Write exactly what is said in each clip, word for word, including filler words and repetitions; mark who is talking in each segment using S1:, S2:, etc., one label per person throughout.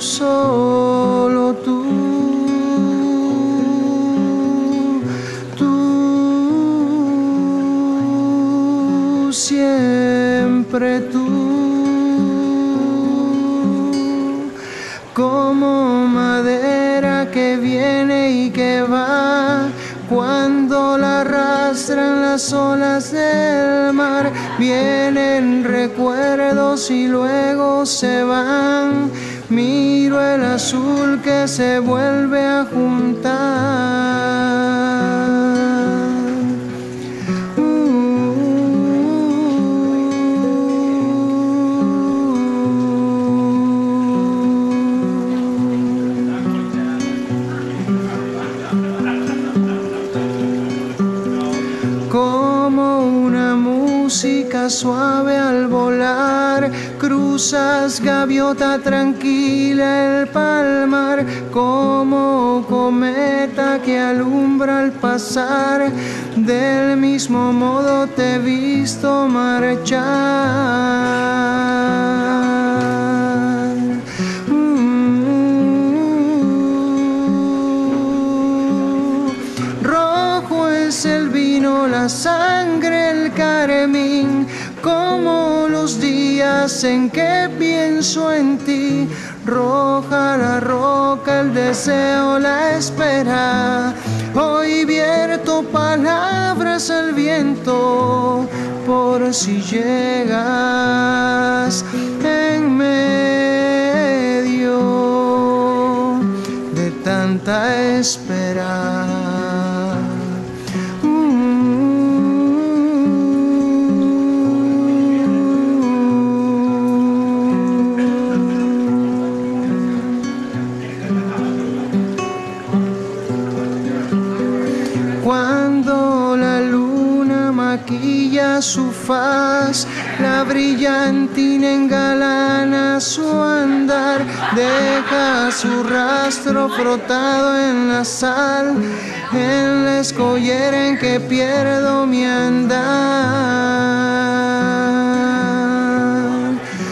S1: solo tú, tú, siempre tú, como madera que viene y que va, cuando la arrastran las olas del mar, vienen recuerdos y luego se van. Miro el azul que se vuelve a juntar. Como una música suave al volar, cruzas gaviota tranquila el palmar, como cometa que alumbra al pasar, del mismo modo te he visto marchar. Mm. Rojo es el vino, la sangre, el carmín, como los días en que pienso en ti. Roja la roca, el deseo, la espera. Hoy vierto palabras al viento, por si llegas en medio de tanta espera. Cuando la luna maquilla su faz, la brillantina engalana su andar, deja su rastro frotado en la sal, en la escollera en que pierdo mi andar.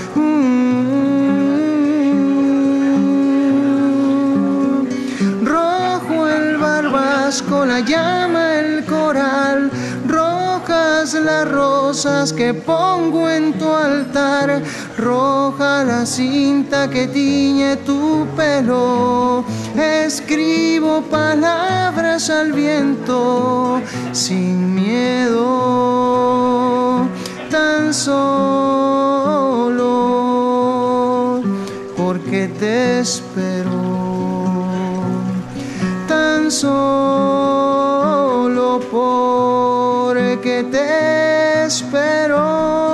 S1: Mm. Rojo el barbasco, la llama, el coral, rojas las rosas que pongo en tu altar, roja la cinta que tiñe tu pelo. Escribo palabras al viento sin miedo, tan solo porque te espero, tan solo porque te espero.